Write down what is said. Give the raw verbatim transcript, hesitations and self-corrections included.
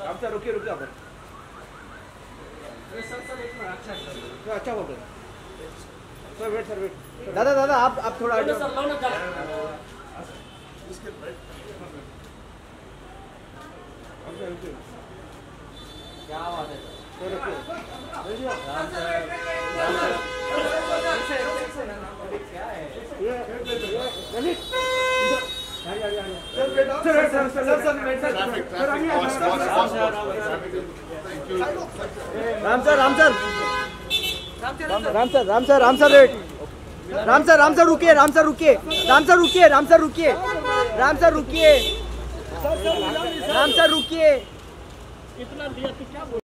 Ram sir रुकिए रुकिए आप अच्छा बोल रहे सर। वेट सर वेट दादा दादा आप आप थोड़ा आगे क्या बात है Ram sir Ram sir Ram sir Ram sir Ram sir wait Ram sir Ram sir रुकिए राम सर रुकिए राम सर रुकिए राम सर रुकिए राम सर रुकिए राम सर रुकिए।